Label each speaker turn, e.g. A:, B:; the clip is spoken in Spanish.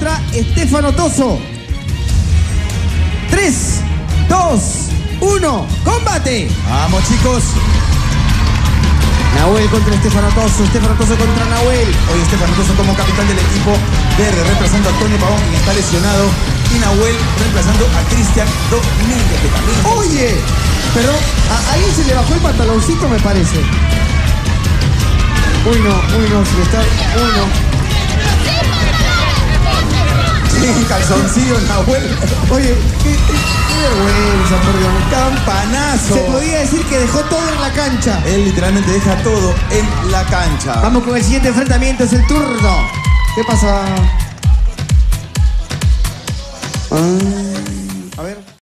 A: contra Estefano Toso. 3, 2, 1, ¡combate!
B: Vamos, chicos.
A: Nahuel contra Estefano Toso contra Nahuel.
B: Hoy Estefano Toso como capitán del equipo verde, reemplazando a Antonio Pavón, quien está lesionado. Y Nahuel reemplazando a Cristian Domínguez, que también...
A: Oye, pero ahí se le bajó el pantaloncito, me parece. Uy, no, se le está... Uy, no.
B: Sí, calzoncillo, Nahuel.
A: Oye, qué vergüenza, por Dios.
B: Campanazo.
A: Se podía decir que dejó todo en la cancha.
B: Él literalmente deja todo en la cancha.
A: Vamos con el siguiente enfrentamiento, es el turno. ¿Qué pasa?